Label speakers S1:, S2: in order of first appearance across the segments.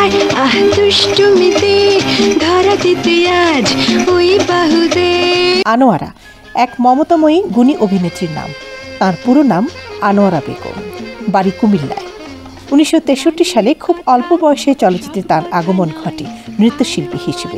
S1: আর আহ দুষ্টুমিতে ধরা দিতে আজ ওই বাহুতে।
S2: আনোয়ারা এক মমতাময়ী গুণী অভিনেত্রীর নাম। তার পুরো নাম আনোয়ারা বেগম, বাড়ি কুমিল্লায়। 1963 সালে খুব অল্প বয়সে চলচ্চিত্রে তার আগমন ঘটে নৃত্যশিল্পী হিসেবে।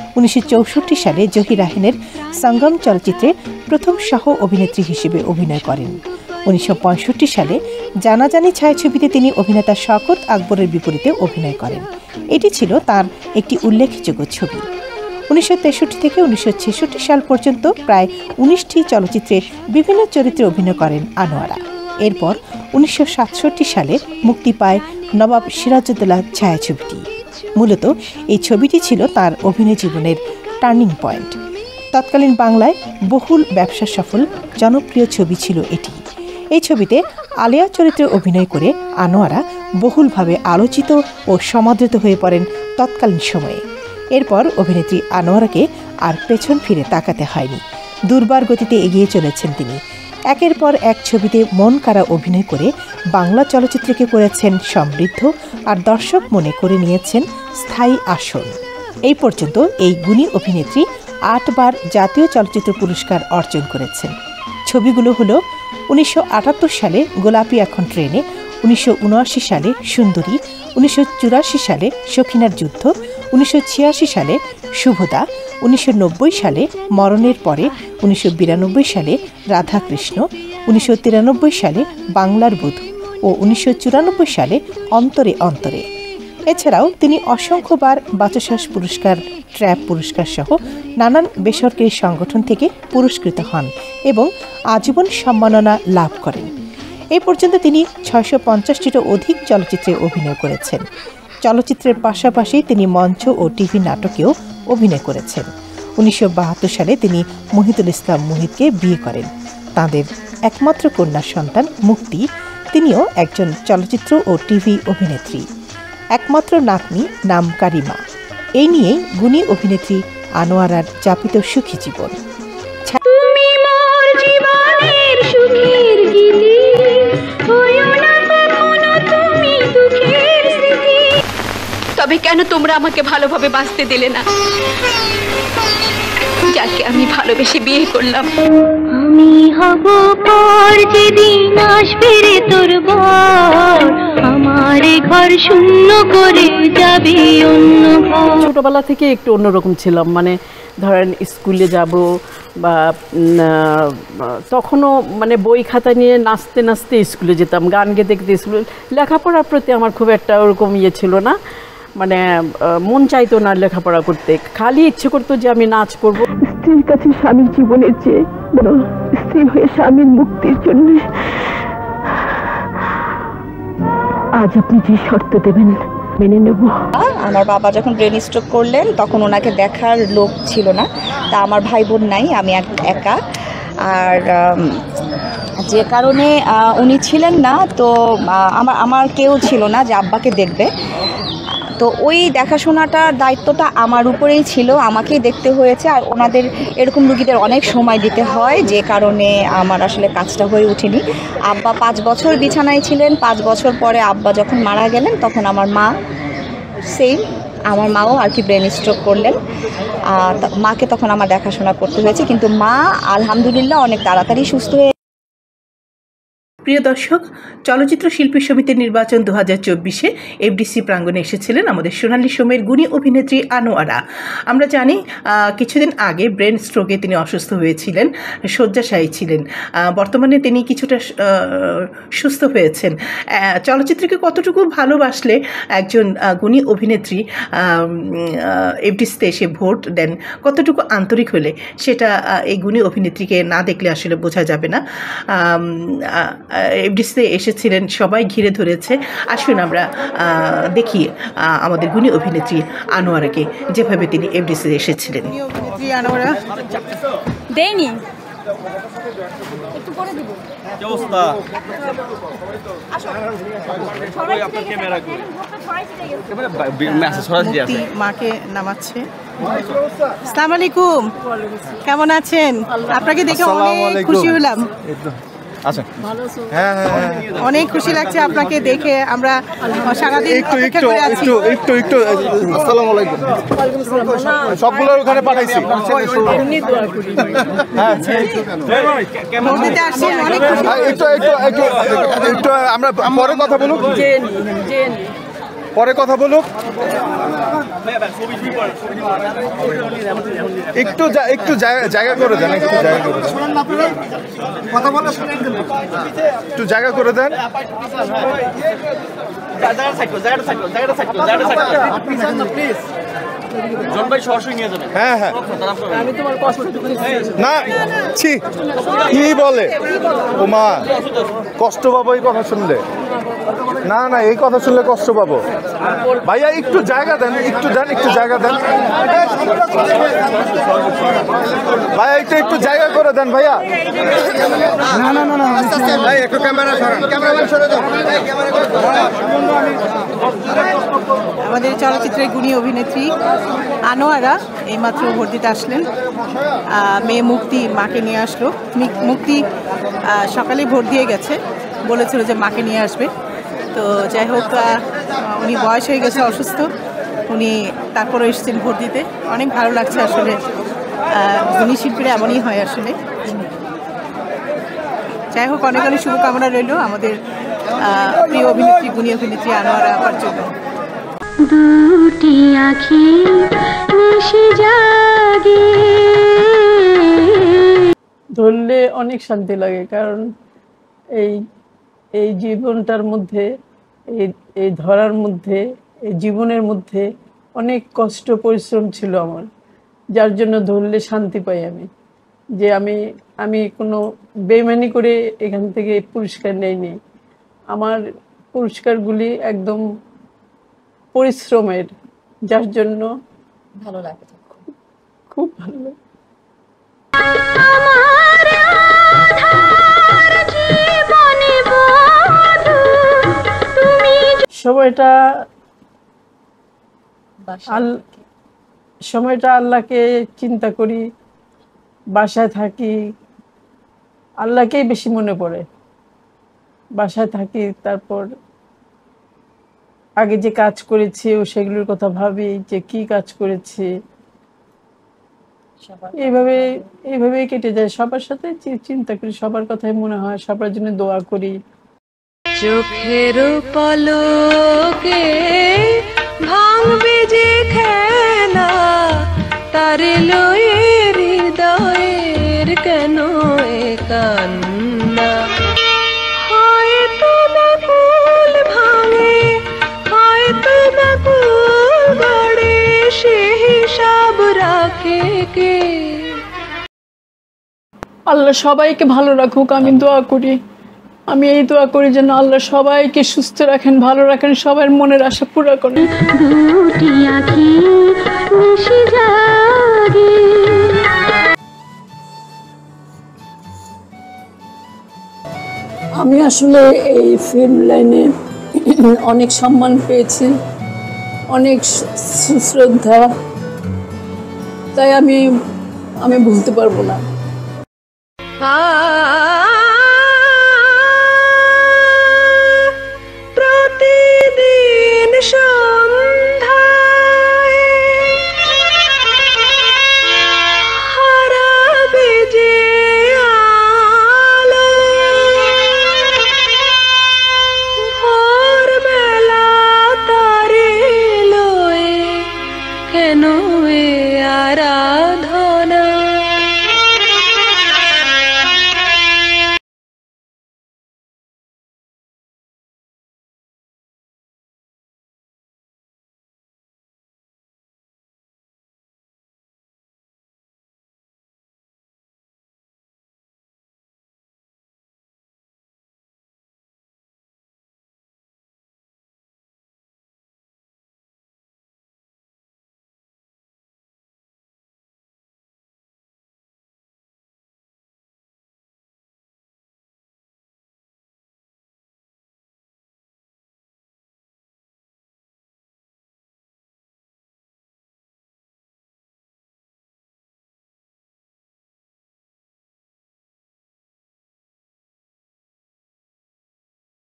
S2: 1964 সালে জহির রায়হানের সঙ্গম চলচ্চিত্রে প্রথম সহ অভিনেত্রী হিসেবে অভিনয় করেন। 1965 সালে জানাজানি ছায়াছবিতে তিনি অভিনেতা শওকত আকবরের বিপরীতে অভিনয় করেন। এটি ছিল তার একটি উল্লেখযোগ্য ছবি। 1963 থেকে 1966 সাল পর্যন্ত প্রায় 19টি চলচ্চিত্রে বিভিন্ন চরিত্রে অভিনয় করেন আনোয়ারা। এরপর 1967 সালে মুক্তি পায় নবাব সিরাজউদ্দৌলা ছায়াছবিটি। মূলত এই ছবিটি ছিল তার অভিনয় জীবনের টার্নিং পয়েন্ট। তৎকালীন বাংলায় বহুল ব্যবসা সফল জনপ্রিয় ছবি ছিল এটি। এই ছবিতে আলেয়া চরিত্রে অভিনয় করে আনোয়ারা বহুলভাবে আলোচিত ও সমাদৃত হয়ে পড়েন তৎকালীন সময়ে। এরপর অভিনেত্রী আনোয়ারাকে আর পেছন ফিরে তাকাতে হয়নি। দুর্বার গতিতে এগিয়ে চলেছেন তিনি। একের পর এক ছবিতে মন কাড়া অভিনয় করে বাংলা চলচ্চিত্রকে করেছেন সমৃদ্ধ, আর দর্শক মনে করে নিয়েছেন স্থায়ী আসন। এই পর্যন্ত এই গুণী অভিনেত্রী 8 বার জাতীয় চলচ্চিত্র পুরস্কার অর্জন করেছেন। ছবিগুলো হলো 1978 সালে গোলাপি এখন ট্রেনে, 1979 সালে সুন্দরী, 1984 সালে সখিনার যুদ্ধ, 1986 সালে শুভদা, 1990 সালে মরণের পরে, 1992 সালে রাধাকৃষ্ণ, 1993 সালে বাংলার বধূ ও 1994 সালে অন্তরে অন্তরে। এছাড়াও তিনি অসংখ্যবার বাচসাস পুরস্কার, ট্র্যাপ পুরস্কার সহ নানান বেসরকারি সংগঠন থেকে পুরস্কৃত হন এবং আজীবন সম্মাননা লাভ করেন। এই পর্যন্ত তিনি 650টিরও অধিক চলচ্চিত্রে অভিনয় করেছেন। চলচ্চিত্রের পাশাপাশি তিনি মঞ্চ ও টিভি নাটকেও অভিনয় করেছেন। 1972 সালে তিনি মহিতুল ইসলাম মুহিতকে বিয়ে করেন। তাঁদের একমাত্র কন্যা সন্তান মুক্তি, তিনিও একজন চলচ্চিত্র ও টিভি অভিনেত্রী। একমাত্র নাতনি নাম কারিমা। এই নিয়েই গুণী অভিনেত্রী আনোয়ারার যাপিত সুখী জীবন।
S1: তবে কেন তোমরা আমাকে ভালোভাবে বাঁচতে দিলে না, যাকে আমি ভালোবেসে বিয়ে করলাম? আমি হব পর যেদিন আসবে রে তোর বর, আমার ঘর শূন্য করে যাবে অন্য ঘর।
S3: ছোটবেলা থেকে একটু অন্যরকম ছিলাম, মানে ধরেন স্কুলে যাব বা তখনও মানে বই খাতা নিয়ে নাচতে নাচতে স্কুলে যেতাম, গান গেতে গেতে স্কুলে। লেখাপড়ার প্রতি আমার খুব একটা ওরকম ইয়ে ছিল না, মানে মন চাইতো না লেখাপড়া করতে, খালি ইচ্ছে করতো যে আমি নাচ করব।
S4: স্ত্রীর কাছে স্বামীর জীবনের চেয়ে বড়, স্ত্রী হয়ে স্বামীর মুক্তির জন্য আজ আপনি যে শর্ত দেবেন মেনে নেব।
S5: আমার বাবা যখন ব্রেন স্ট্রোক করলেন তখন ওনাকে দেখার লোক ছিল না, তা আমার ভাই বোন নাই, আমি একা। আর যে কারণে উনি ছিলেন না, তো আমার কেউ ছিল না যে আব্বাকে দেখবে। তো ওই দেখাশোনাটার দায়িত্বটা আমার উপরেই ছিল, আমাকেই দেখতে হয়েছে। আর ওনাদের এরকম রুগীদের অনেক সময় দিতে হয়, যে কারণে আমার আসলে কাজটা হয়ে ওঠেনি। আব্বা 5 বছর বিছানায় ছিলেন। 5 বছর পরে আব্বা যখন মারা গেলেন তখন আমার মা আমার মাও আর কি ব্রেন স্ট্রোক করলেন। মাকে তখন আমার দেখাশোনা করতে হয়েছে, কিন্তু মা আলহামদুলিল্লাহ অনেক তাড়াতাড়ি সুস্থ হয়ে।
S2: প্রিয় দর্শক, চলচ্চিত্র শিল্পী সমিতির নির্বাচন 2024-এ এফডিসি প্রাঙ্গণে এসেছিলেন আমাদের সোনালী সময়ের গুণী অভিনেত্রী আনোয়ারা। আমরা জানি কিছুদিন আগে ব্রেন স্ট্রোকে তিনি অসুস্থ হয়েছিলেন, শয্যাশায়ী ছিলেন। বর্তমানে তিনি কিছুটা সুস্থ হয়েছেন। চলচ্চিত্রকে কতটুকু ভালোবাসলে একজন গুণী অভিনেত্রী এফডিসিতে এসে ভোট দেন, কতটুকু আন্তরিক হলে, সেটা এই গুণী অভিনেত্রীকে না দেখলে আসলে বোঝা যাবে না। এফডিসিতে এসেছিলেন, সবাই ঘিরে ধরেছে। আসুন আমরা দেখি আমাদের গুণী অভিনেত্রী আনোয়ারাকে, যেভাবে তিনি এফডিসিতে এসেছিলেন। অভিনেত্রী আনোয়ারা
S6: দেয়নি
S2: মাকে নামাচ্ছে। আসসালামু আলাইকুম, কেমন আছেন? আপনাকে দেখে অনেক খুশি হলাম।
S7: আচ্ছা হ্যাঁ হ্যাঁ
S2: অনেক খুশি লাগছে আপনাকে দেখে। আমরা সারাদিন অপেক্ষা করে আছি।
S7: একটু আসসালামু আলাইকুম। সবগুলো ওখানে পাঠাইছি। হ্যাঁ
S2: ভোট দিতে আসছেন, অনেক খুশি।
S7: একটু আমরা পরে কথা বলুক, পরে কথা বলুক। একটু জায়গা করে দেন, একটু জায়গা করে দেন, একটু জায়গা করে দেন। হ্যাঁ হ্যাঁ না ছি কি বলে ও মা, কষ্ট পাবো এই কথা শুনলে। না না এই কথা শুনলে কষ্ট পাবো। ভাইয়া একটু জায়গা দেন, একটু জায়গা দেন ভাইয়া, একটু জায়গা করে দেন ভাইয়া। না না না না ভাই একটু ক্যামেরা সরান, ক্যামেরাম্যান সরে যাও।
S2: আমাদের চলচ্চিত্রের গুণী অভিনেত্রী আনোয়ারা এইমাত্র ভোট দিতে আসলেন। মেয়ে মুক্তি মাকে নিয়ে আসলো। মুক্তি সকালে ভোট দিয়ে গেছে, বলেছিল যে মাকে নিয়ে আসবে। তো যাই হোক, উনি বয়স হয়ে গেছে, অসুস্থ, উনি তারপরে এসেছেন ভোট দিতে। অনেক ভালো লাগছে আসলে, গুণী শিল্পীরা এমনই হয় আসলে। যাই হোক, অনেক অনেক শুভকামনা রইল আমাদের প্রিয় অভিনেত্রী, গুণী অভিনেত্রী আনোয়ারা আপার জন্য।
S1: দুটি আঁখি নিশি জাগে,
S3: ধরলে অনেক শান্তি লাগে, কারণ এই জীবনটার মধ্যে, এই ধরার মধ্যে, এই জীবনের মধ্যে অনেক কষ্ট পরিশ্রম ছিল আমার, যার জন্য ধরলে শান্তি পাই আমি। যে আমি কোনো বেইমানি করে এখান থেকে পুরস্কার নেইনি। আমার পুরস্কারগুলি একদম পরিশ্রমের, যার জন্য ভালো লাগে, খুব ভালো লাগে। সময়টা আল্লাহকে চিন্তা করি, বাসায় থাকি, আল্লাহকেই বেশি মনে পড়ে। বাসায় থাকি, তারপর আগে যে কাজ করেছি ও সেগুলোর কথা ভাবি, যে কি কাজ করেছি, এইভাবেই কেটে যায়। সবার সাথে চিন্তা করি, সবার কথাই মনে হয়, সবার জন্য দোয়া করি।
S1: চোখের পলকে ভাঙবে যে খেলা, তারে লয়ে হৃদয়ের কেন এ কান্না। হয়তো বাকুল ভাঙে, হয়তো বাকুল গড়ে, সে হিসাব রাখে কে?
S3: আল্লাহ সবাইকে ভালো রাখুক, আমি দোয়া করি। আমি এই দোয়া করি যেন আল্লাহ সবাইকে সুস্থ রাখেন, ভালো রাখেন, সবার মনের আশা পুরো করেন।
S1: দুটি আঁখি নিশি জাগে।
S3: আমি আসলে এই ফিল্ম লাইনে অনেক সম্মান পেয়েছি, অনেক শ্রদ্ধা, তাই আমি ভুলতে পারবো না।